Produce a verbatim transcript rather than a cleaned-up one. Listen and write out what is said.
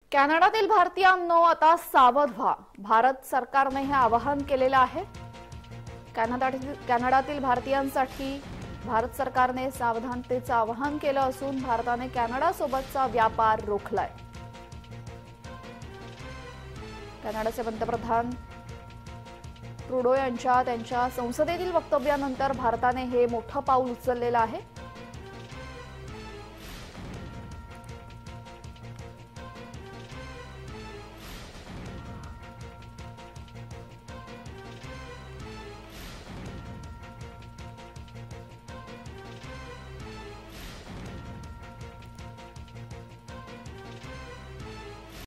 कॅनडातील भारतीयांनो आता सावध व्हा। भारत सरकारने हे आवाहन केलेलं आहे। कॅनडातील कॅनडातील भारतीयांसाठी भारत सरकारने सावधानतेचं आवाहन केलं असून भारताने कॅनडा सोबतचा व्यापार रोखलाय। कॅनडाचे पंतप्रधान ट्रुडो यांच्या त्यांच्या संसदेतील वक्तव्यानंतर भारताने हे मोठं पाऊल उचललेलं आहे।